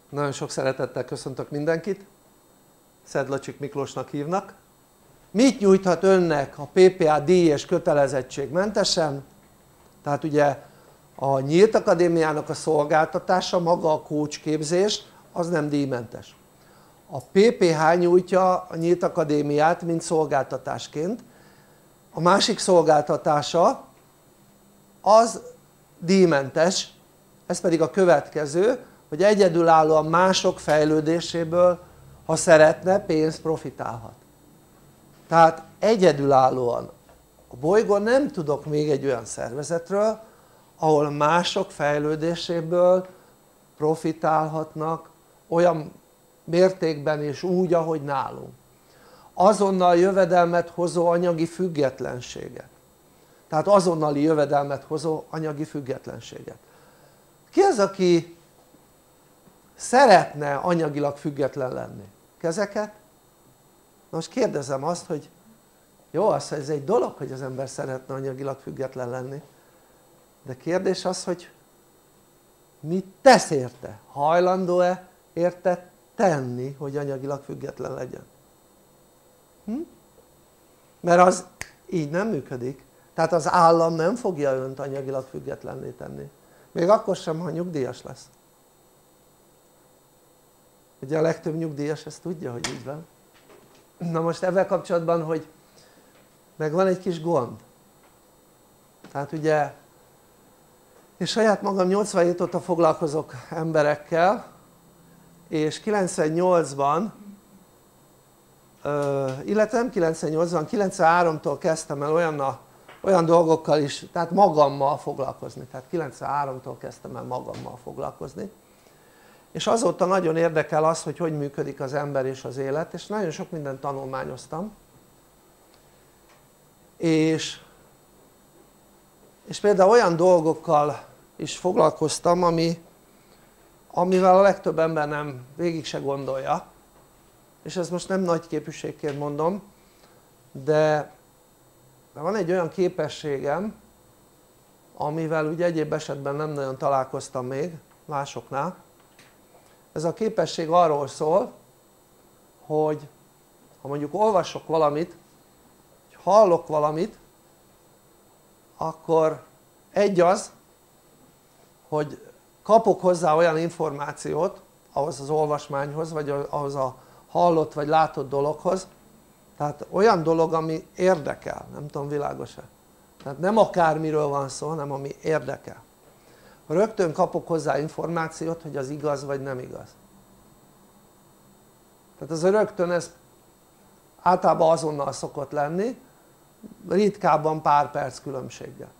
Nagyon sok szeretettel köszöntök mindenkit, Szedlacsik Miklósnak hívnak. Mit nyújthat önnek a PPA díj és kötelezettségmentesen? Tehát ugye a Nyílt Akadémiának a szolgáltatása, maga a coach képzés, az nem díjmentes. A PPH nyújtja a Nyílt Akadémiát, mint szolgáltatásként. A másik szolgáltatása az díjmentes, ez pedig a következő, hogy egyedülállóan mások fejlődéséből, ha szeretne, pénzt profitálhat. Tehát egyedülállóan a bolygón nem tudok még egy olyan szervezetről, ahol mások fejlődéséből profitálhatnak olyan mértékben és úgy, ahogy nálunk. Azonnal jövedelmet hozó anyagi függetlenséget. Tehát azonnali jövedelmet hozó anyagi függetlenséget. Ki az, aki szeretne anyagilag független lenni? Kezeket? Most kérdezem azt, hogy jó, az, ez egy dolog, hogy az ember szeretne anyagilag független lenni, de kérdés az, hogy mit tesz érte? Hajlandó-e érte tenni, hogy anyagilag független legyen? Mert az így nem működik. Tehát az állam nem fogja önt anyagilag függetlenné tenni. Még akkor sem, ha nyugdíjas lesz. Ugye a legtöbb nyugdíjas ezt tudja, hogy így van. Na most ezzel kapcsolatban, hogy meg van egy kis gond. Tehát ugye én saját magam 87 óta foglalkozok emberekkel, és 98-ban, illetve nem 98-ban, 93-tól kezdtem el olyan dolgokkal is, tehát magammal foglalkozni, tehát 93-tól kezdtem el magammal foglalkozni, és azóta nagyon érdekel az, hogy működik az ember és az élet, és nagyon sok mindent tanulmányoztam, és például olyan dolgokkal is foglalkoztam, amivel a legtöbb ember nem végig se gondolja, és ezt most nem nagy képűségként mondom, de van egy olyan képességem, amivel ugye egyéb esetben nem nagyon találkoztam még másoknál. Ez a képesség arról szól, hogy ha mondjuk olvasok valamit, hallok valamit, akkor egy az, hogy kapok hozzá olyan információt ahhoz az olvasmányhoz, vagy ahhoz a hallott vagy látott dologhoz, tehát olyan dolog, ami érdekel, nem tudom, világos-e? Tehát nem akármiről van szó, hanem ami érdekel. Rögtön kapok hozzá információt, hogy az igaz vagy nem igaz. Tehát ez rögtön, ez általában azonnal szokott lenni, ritkábban pár perc különbséggel.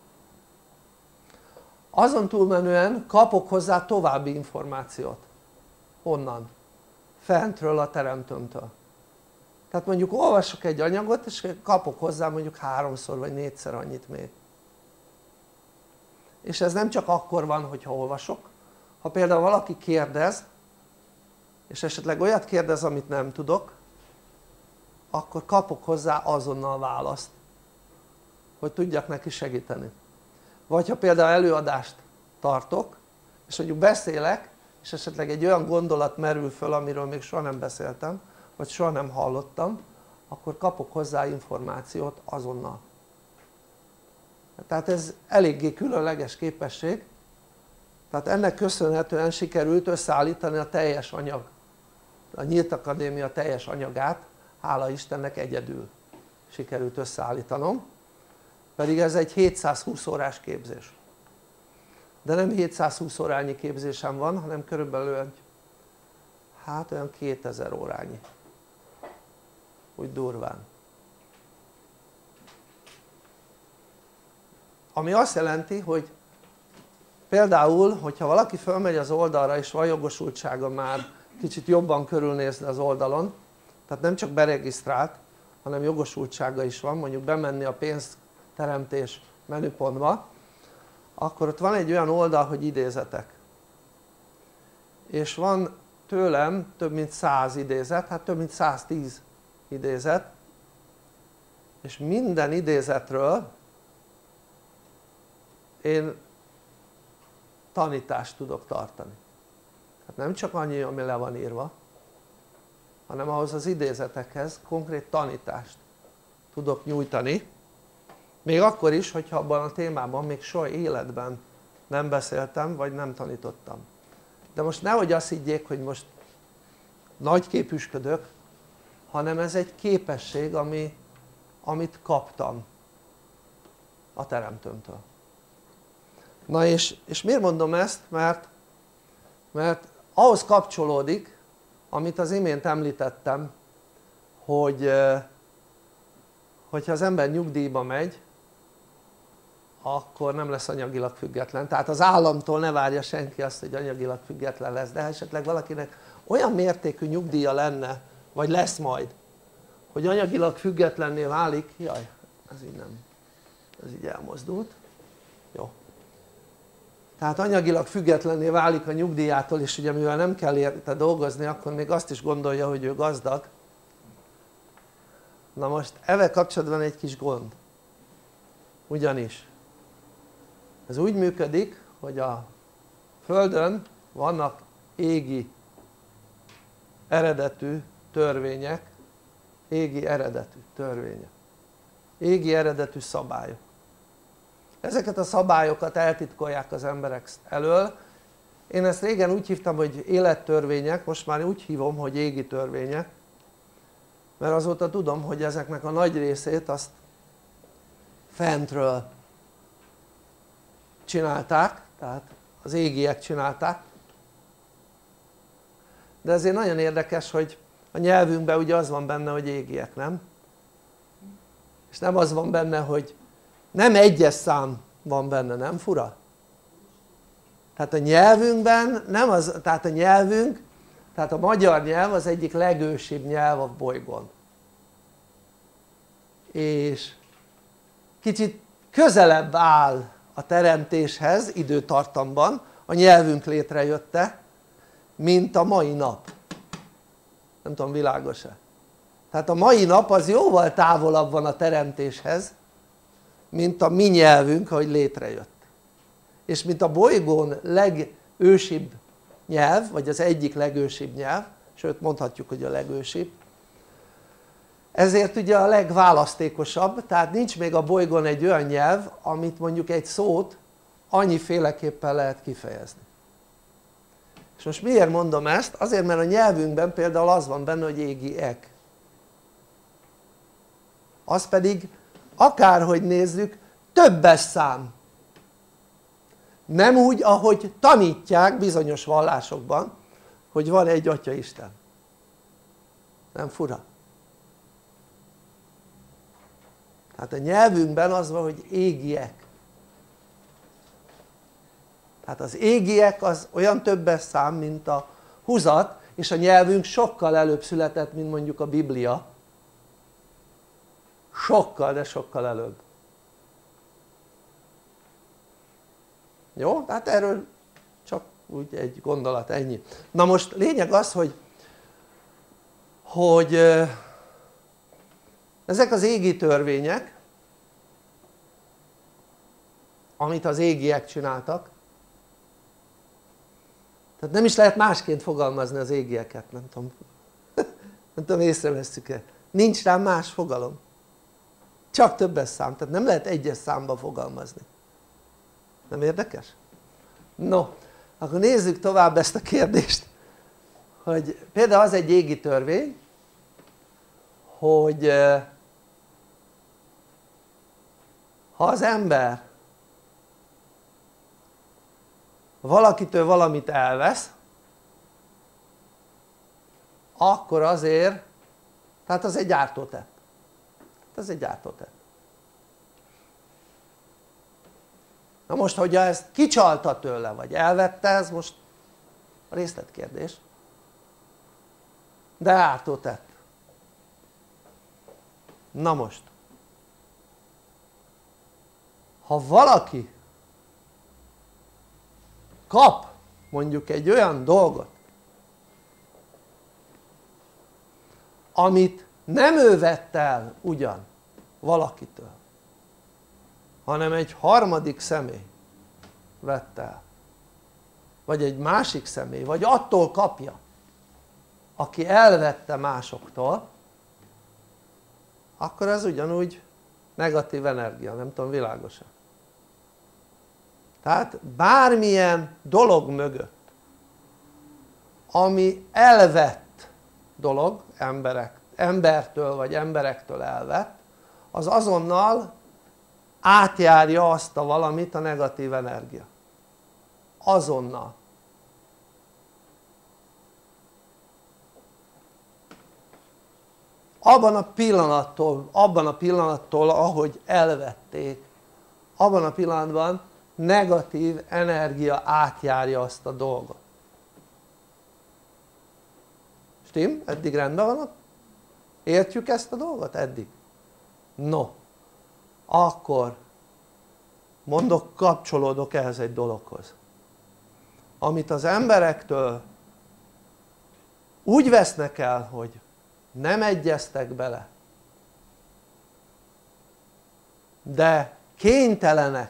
Azon túlmenően kapok hozzá további információt. Honnan? Fentről, a teremtőmtől. Tehát mondjuk olvasok egy anyagot, és kapok hozzá mondjuk 3-szor vagy 4-szer annyit még. És ez nem csak akkor van, hogyha olvasok, ha például valaki kérdez, és esetleg olyat kérdez, amit nem tudok, akkor kapok hozzá azonnal választ, hogy tudjak neki segíteni. Vagy ha például előadást tartok, és mondjuk beszélek, és esetleg egy olyan gondolat merül föl, amiről még soha nem beszéltem, vagy soha nem hallottam, akkor kapok hozzá információt azonnal. Tehát ez eléggé különleges képesség, tehát ennek köszönhetően sikerült összeállítani a teljes anyag, a Nyílt Akadémia teljes anyagát, hála Istennek egyedül sikerült összeállítanom, pedig ez egy 720 órás képzés. De nem 720 órányi képzésem van, hanem körülbelül olyan 2000 órányi, úgy durván. Ami azt jelenti, hogy például, hogyha valaki fölmegy az oldalra és van jogosultsága már kicsit jobban körülnézni az oldalon, tehát nem csak beregisztrált, hanem jogosultsága is van, mondjuk bemenni a pénzteremtés menüpontba, akkor ott van egy olyan oldal, hogy idézetek, és van tőlem több mint 100 idézet, hát több mint 110 idézet, és minden idézetről én tanítást tudok tartani. Hát nem csak annyi, ami le van írva, hanem ahhoz az idézetekhez konkrét tanítást tudok nyújtani, még akkor is, hogyha abban a témában még soha életben nem beszéltem, vagy nem tanítottam. De most nehogy azt higgyék, hogy most nagy képüsködök, hanem ez egy képesség, amit kaptam a Teremtőmtől. Na és miért mondom ezt? Mert ahhoz kapcsolódik, amit az imént említettem, hogyha az ember nyugdíjba megy, akkor nem lesz anyagilag független. Tehát az államtól ne várja senki azt, hogy anyagilag független lesz, de esetleg valakinek olyan mértékű nyugdíja lenne, vagy lesz majd, hogy anyagilag függetlenné válik, jaj, ez így nem, ez így elmozdult, jó. Tehát anyagilag függetlenné válik a nyugdíjától, és ugye mivel nem kell érte dolgozni, akkor még azt is gondolja, hogy ő gazdag. Na most ezzel kapcsolatban egy kis gond, ugyanis ez úgy működik, hogy a Földön vannak égi eredetű törvények, égi eredetű szabályok. Ezeket a szabályokat eltitkolják az emberek elől. Én ezt régen úgy hívtam, hogy élettörvények, most már úgy hívom, hogy égi törvények, mert azóta tudom, hogy ezeknek a nagy részét azt fentről csinálták, tehát az égiek csinálták, de ezért nagyon érdekes, hogy a nyelvünkben ugye az van benne, hogy égiek, nem? És nem az van benne, hogy nem egyes szám van benne, nem fura? Tehát a nyelvünkben nem az, tehát a magyar nyelv az egyik legősibb nyelv a bolygón. És kicsit közelebb áll a teremtéshez időtartamban, a nyelvünk létrejötte, mint a mai nap. Nem tudom, világos-e? Tehát a mai nap az jóval távolabb van a teremtéshez, mint a mi nyelvünk, ahogy létrejött. És mint a bolygón legősibb nyelv, vagy az egyik legősibb nyelv, sőt mondhatjuk, hogy a legősibb, ezért ugye a legválasztékosabb, tehát nincs még a bolygón egy olyan nyelv, amit mondjuk egy szót annyiféleképpen lehet kifejezni. És most miért mondom ezt? Azért, mert a nyelvünkben például az van benne, hogy égiek. Az pedig akárhogy nézzük, többes szám. Nem úgy, ahogy tanítják bizonyos vallásokban, hogy van egy Atyaisten. Nem fura? Tehát a nyelvünkben az van, hogy égiek. Tehát az égiek az olyan többes szám, mint a húzat, és a nyelvünk sokkal előbb született, mint mondjuk a Biblia. Sokkal, de sokkal előbb. Jó? Tehát erről csak úgy egy gondolat, ennyi. Na most lényeg az, hogy ezek az égi törvények, amit az égiek csináltak, tehát nem is lehet másként fogalmazni az égieket, nem tudom észrevesszük-e, nincs rá más fogalom, csak többes szám, tehát nem lehet egyes számba fogalmazni. Nem érdekes? No, akkor nézzük tovább ezt a kérdést, hogy például az egy égi törvény, hogy ha az ember valakitől valamit elvesz, akkor azért, tehát az egy ártótett. Ez egy ártótett. Na most, hogyha ezt kicsalta tőle, vagy elvette, ez most részletkérdés, de ártótett. Na most, ha valaki kap mondjuk egy olyan dolgot, amit nem ő vett el ugyan valakitől, hanem egy harmadik személy vette el, vagy egy másik személy, vagy attól kapja, aki elvette másoktól, akkor ez ugyanúgy negatív energia, nem tudom, világosan. Tehát bármilyen dolog mögött, ami elvett dolog, embertől vagy emberektől elvett, az azonnal átjárja azt a valamit a negatív energia. Azonnal. Abban a pillanattól, ahogy elvették, abban a pillanatban negatív energia átjárja azt a dolgot. Stim? Eddig rendben van? Értjük ezt a dolgot? Eddig? No, akkor kapcsolódok ehhez egy dologhoz. Amit az emberektől úgy vesznek el, hogy nem egyeztek bele, de kénytelenek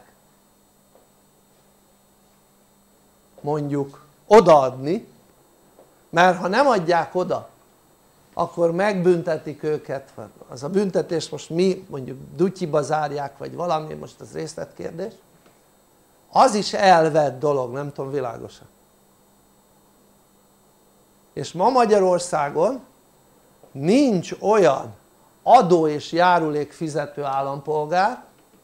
mondjuk odaadni, mert ha nem adják oda, akkor megbüntetik őket, az a büntetés most mi mondjuk dutyiba zárják, vagy valami, most az részletkérdés, az is elvett dolog, nem tudom, világosan. És ma Magyarországon nincs olyan adó és járulék fizető állampolgár,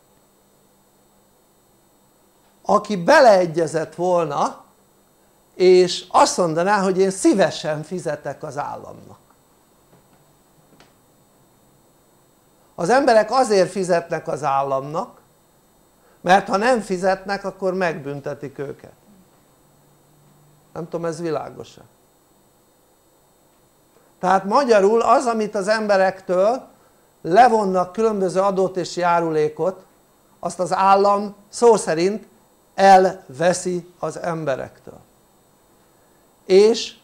aki beleegyezett volna és azt mondaná, hogy én szívesen fizetek az államnak. Az emberek azért fizetnek az államnak, mert ha nem fizetnek, akkor megbüntetik őket. Nem tudom, ez világos-e? Tehát magyarul az, amit az emberektől levonnak különböző adót és járulékot, azt az állam szó szerint elveszi az emberektől. És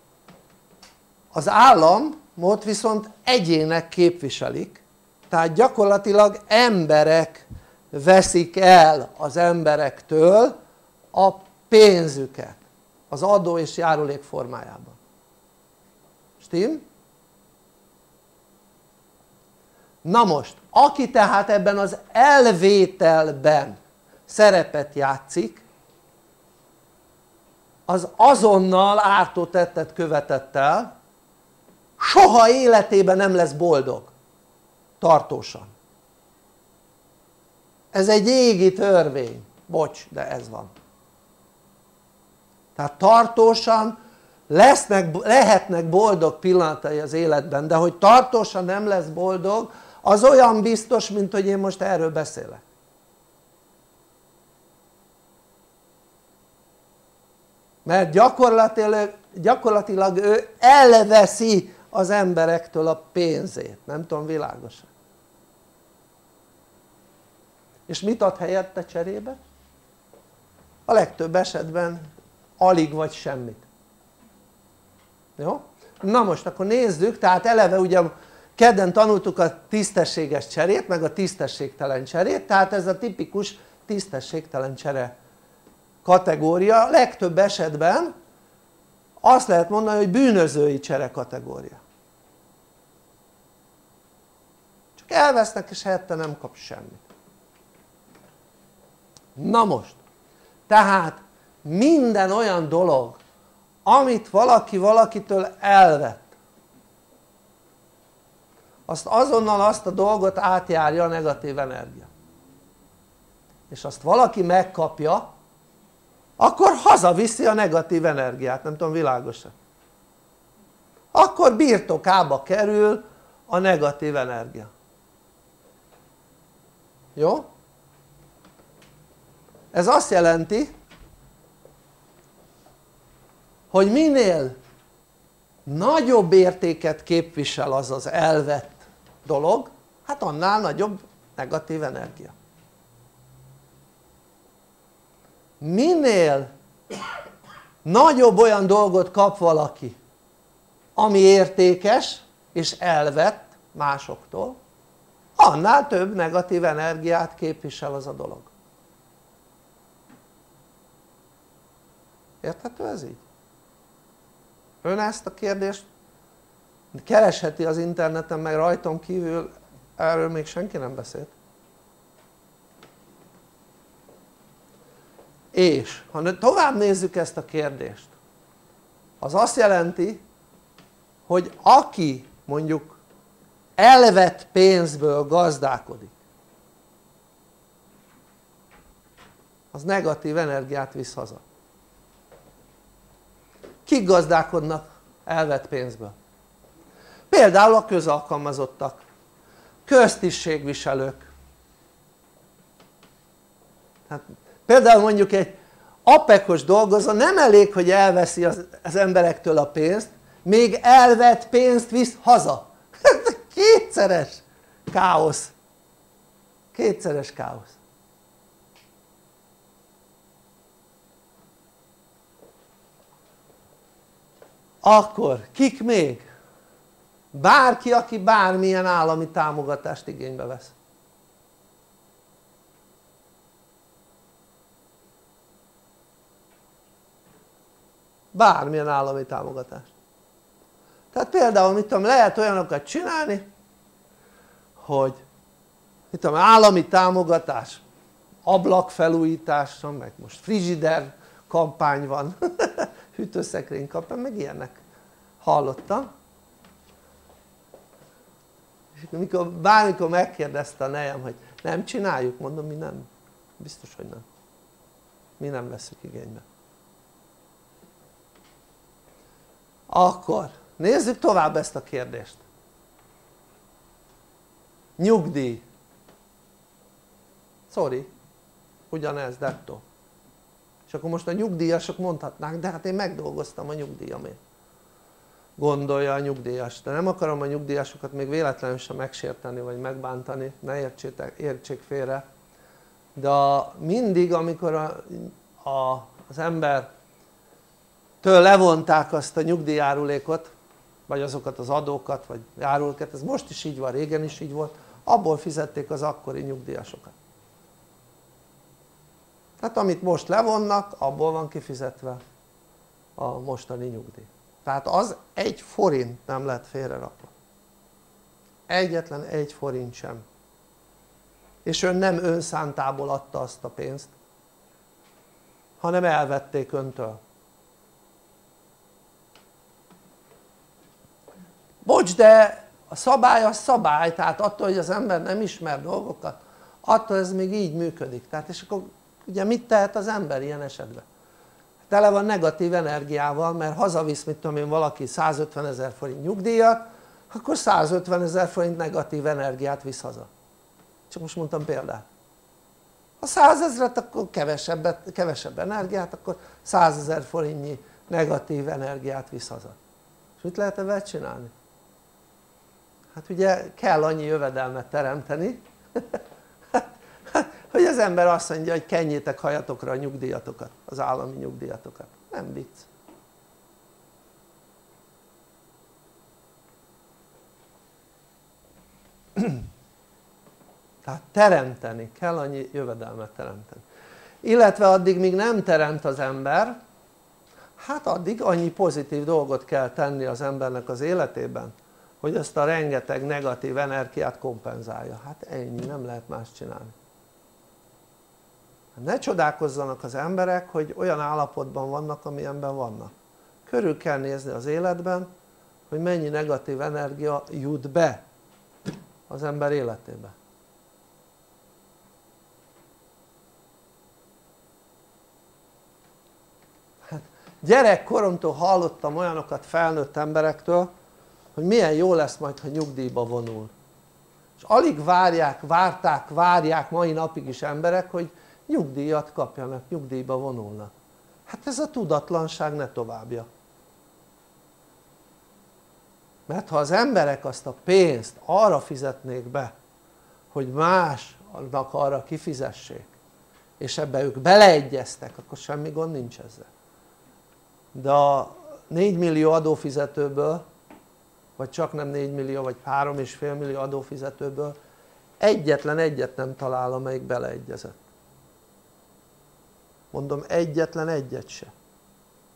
az államot viszont egyének képviselik, tehát gyakorlatilag emberek veszik el az emberektől a pénzüket az adó és járulék formájában. Stim? Na most, aki tehát ebben az elvételben szerepet játszik, az azonnal ártótettet követett el, soha életében nem lesz boldog tartósan. Ez egy égi törvény, bocs, de ez van. Tehát tartósan lehetnek boldog pillanatai az életben, de hogy tartósan nem lesz boldog, az olyan biztos, mint hogy én most erről beszélek. Mert gyakorlatilag ő elveszi az emberektől a pénzét, nem tudom, világosan. És mit ad helyette cserébe? A legtöbb esetben alig vagy semmit. Jó? Na most akkor nézzük, tehát eleve ugye kedden tanultuk a tisztességes cserét, meg a tisztességtelen cserét, tehát ez a tipikus tisztességtelen csere kategória, legtöbb esetben azt lehet mondani, hogy bűnözői csere kategória. Csak elvesznek és helyette nem kap semmit. Na most, tehát minden olyan dolog, amit valaki valakitől elvett, azt azonnal azt a dolgot átjárja a negatív energia. És azt valaki megkapja, akkor hazaviszi a negatív energiát, nem tudom, világos-e? Akkor birtokába kerül a negatív energia. Jó? Ez azt jelenti, hogy minél nagyobb értéket képvisel az az elvett dolog, hát annál nagyobb negatív energia. Minél nagyobb olyan dolgot kap valaki, ami értékes és elvett másoktól, annál több negatív energiát képvisel az a dolog. Érthető ez így? Ön ezt a kérdést keresheti az interneten, meg rajtam kívül erről még senki nem beszélt. És ha tovább nézzük ezt a kérdést, az azt jelenti, hogy aki mondjuk elvett pénzből gazdálkodik, az negatív energiát visz haza. Kik gazdálkodnak elvett pénzből? Például a közalkalmazottak, köztisztségviselők. Hát például mondjuk egy apekos dolgozó nem elég, hogy elveszi az emberektől a pénzt, még elvett pénzt visz haza. Kétszeres káosz. Kétszeres káosz. Akkor kik még? Bárki, aki bármilyen állami támogatást igénybe vesz. Bármilyen állami támogatást. Tehát például mit tudom, lehet olyanokat csinálni, hogy mit tudom, állami támogatás, ablakfelújításra, meg most frigider kampány van, hűtőszekrény kampány, meg ilyenek hallottam. És bármikor megkérdezte a nejem, hogy nem csináljuk, mondom, mi nem, biztos, hogy nem, mi nem veszük igénybe. Akkor nézzük tovább ezt a kérdést. Nyugdíj. Sorry, ugyanez, dettó. És akkor most a nyugdíjasok mondhatnák, de hát én megdolgoztam a nyugdíjamért. Gondolja a nyugdíjas, de nem akarom a nyugdíjasokat még véletlenül sem megsérteni vagy megbántani, ne értsék félre, de mindig amikor az embertől levonták azt a nyugdíjjárulékot, vagy azokat az adókat, vagy járuléket, ez most is így van, régen is így volt, abból fizették az akkori nyugdíjasokat. Tehát amit most levonnak, abból van kifizetve a mostani nyugdíj. Tehát az 1 forint nem lett félrerakva. Egyetlen 1 forint sem. És ön nem önszántából adta azt a pénzt, hanem elvették öntől. Bocs, de a szabály az szabály, tehát attól, hogy az ember nem ismer dolgokat, attól ez még így működik. Tehát és akkor ugye mit tehet az ember ilyen esetben? Tele van negatív energiával, mert hazavisz, mit tudom én, valaki 150 000 forint nyugdíjat, akkor 150 000 forint negatív energiát visz haza. Csak most mondtam példát. Ha 100 000-et, akkor kevesebb energiát, akkor 100 000 forintnyi negatív energiát visz haza. És mit lehet ebben csinálni? Hát ugye kell annyi jövedelmet teremteni, hogy az ember azt mondja, hogy kenjétek hajatokra a nyugdíjatokat, az állami nyugdíjatokat. Nem vicc. Tehát teremteni, kell annyi jövedelmet teremteni. Illetve addig, míg nem teremt az ember, hát addig annyi pozitív dolgot kell tenni az embernek az életében, hogy ezt a rengeteg negatív energiát kompenzálja. Hát ennyi, nem lehet más csinálni. Ne csodálkozzanak az emberek, hogy olyan állapotban vannak, amilyenben vannak. Körül kell nézni az életben, hogy mennyi negatív energia jut be az ember életébe. Hát gyerekkoromtól hallottam olyanokat felnőtt emberektől, hogy milyen jó lesz majd, ha nyugdíjba vonul. És alig várják mai napig is emberek, hogy nyugdíjat kapjanak, nyugdíjba vonulnak. Hát ez a tudatlanság ne továbbja. Mert ha az emberek azt a pénzt arra fizetnék be, hogy másnak arra kifizessék, és ebbe ők beleegyeztek, akkor semmi gond nincs ezzel. De a 4 millió adófizetőből, vagy csak nem 4 millió, vagy 3,5 millió adófizetőből egyetlen egyet nem talál, amelyik beleegyezett. Mondom, egyetlen egyet se.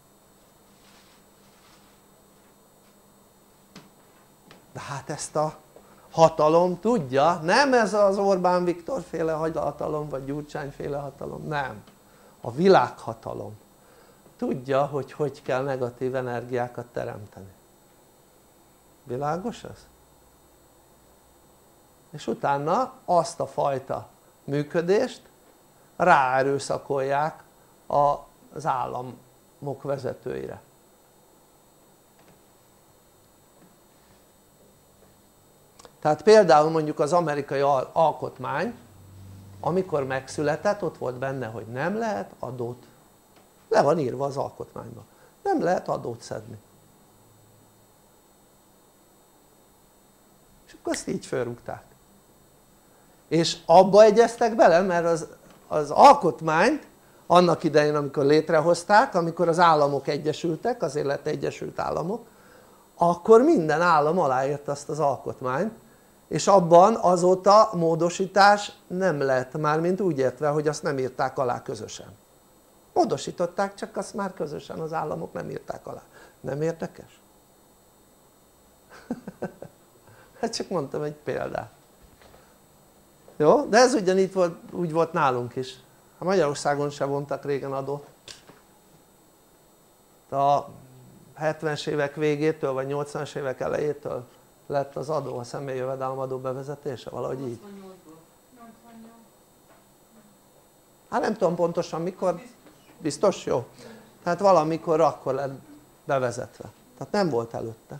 De hát ezt a hatalom tudja, nem ez az Orbán Viktor féle hatalom vagy Gyurcsány féle hatalom, nem, a világhatalom tudja, hogy hogy kell negatív energiákat teremteni. Világos ez? És utána azt a fajta működést ráerőszakolják az államok vezetőire. Tehát például mondjuk az amerikai alkotmány, amikor megszületett, ott volt benne, hogy nem lehet adót, le van írva az alkotmányban, nem lehet adót szedni. És akkor ezt így felrúgták. És abba egyeztek bele, mert az alkotmányt annak idején, amikor létrehozták, amikor az államok egyesültek, azért lett Egyesült Államok, akkor minden állam aláírta azt az alkotmányt, és abban azóta módosítás nem lett, mármint úgy értve, hogy azt nem írták alá közösen. Módosították, csak azt már közösen az államok nem írták alá. Nem érdekes? Hát csak mondtam egy példát. Jó? De ez ugyanígy volt, úgy volt nálunk is. A Magyarországon sem vontak régen adót. A 70-es évek végétől vagy 80-as évek elejétől lett az adó, a személyi jövedelemadó bevezetése, valahogy így. Hát nem tudom pontosan mikor, biztos? Jó? Tehát valamikor akkor lett bevezetve, tehát nem volt előtte.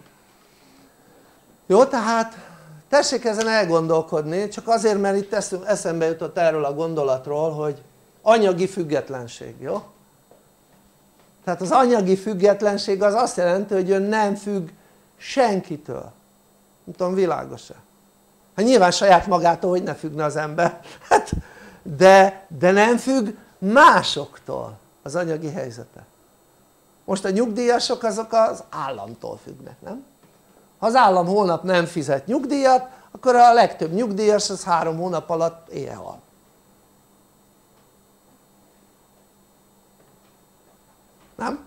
Jó, tehát tessék ezen elgondolkodni, csak azért, mert itt eszembe jutott erről a gondolatról, hogy anyagi függetlenség, jó? Tehát az anyagi függetlenség az azt jelenti, hogy ön nem függ senkitől. Nem tudom, világos-e? Hát nyilván saját magától, hogy ne függne az ember, hát, de nem függ másoktól az anyagi helyzete. Most a nyugdíjasok azok az államtól függnek, nem? Ha az állam holnap nem fizet nyugdíjat, akkor a legtöbb nyugdíjas az 3 hónap alatt éhehal. Nem?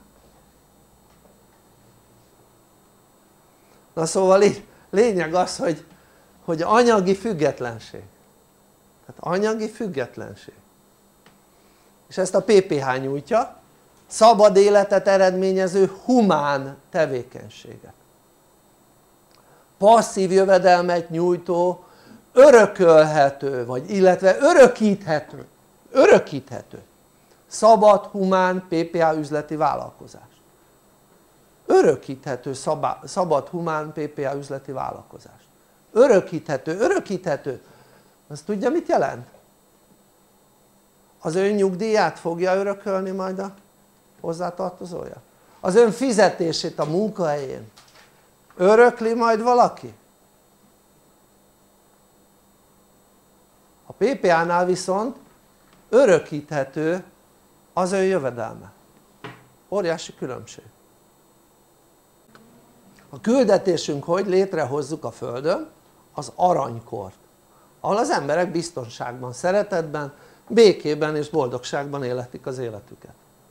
Na szóval lényeg az, hogy anyagi függetlenség. Tehát anyagi függetlenség. És ezt a PPH nyújtja, szabad életet eredményező humán tevékenységet. Passzív jövedelmet nyújtó, örökölhető, vagy illetve örökíthető, szabad, humán PPH üzleti vállalkozás. Örökíthető, szabad, humán PPH üzleti vállalkozás. Örökíthető, azt tudja mit jelent? Az ön nyugdíját fogja örökölni majd a hozzátartozója? Az ön fizetését a munkahelyén örökli majd valaki? A PPH-nál viszont örökíthető az ön jövedelme. Óriási különbség. A küldetésünk, hogy létrehozzuk a Földön az aranykort, ahol az emberek biztonságban, szeretetben, békében és boldogságban élhetik az életüket.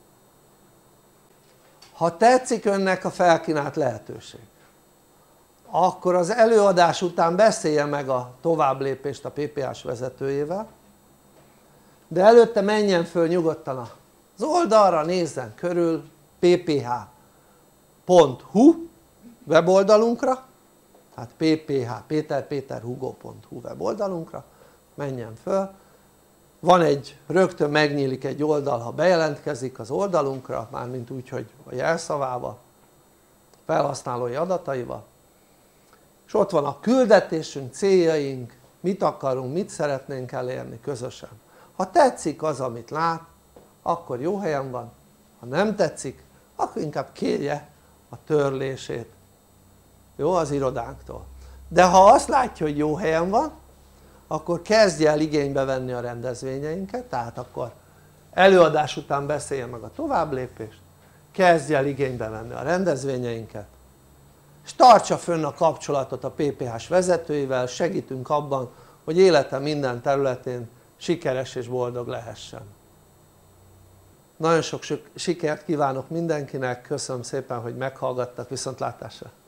Ha tetszik önnek a felkínált lehetőség, akkor az előadás után beszélje meg a továbblépést a PPH-s vezetőjével, de előtte menjen föl nyugodtan az oldalra, nézzen körül, pph.hu weboldalunkra, tehát pph.peterhugo.hu weboldalunkra, menjen föl, van rögtön megnyílik egy oldal, ha bejelentkezik az oldalunkra, mármint úgy, hogy a jelszavával, felhasználói adataival, és ott van a küldetésünk, céljaink, mit akarunk, mit szeretnénk elérni közösen. Ha tetszik az, amit lát, akkor jó helyen van, ha nem tetszik, akkor inkább kérje a törlését, jó, az irodánktól. De ha azt látja, hogy jó helyen van, akkor kezdje el igénybe venni a rendezvényeinket, tehát akkor előadás után beszélje meg a továbblépést, kezdje el igénybe venni a rendezvényeinket, és tartsa fönn a kapcsolatot a PPH-s vezetőivel, segítünk abban, hogy élete minden területén sikeres és boldog lehessen. Nagyon sok sikert kívánok mindenkinek, köszönöm szépen, hogy meghallgattak, viszontlátásra!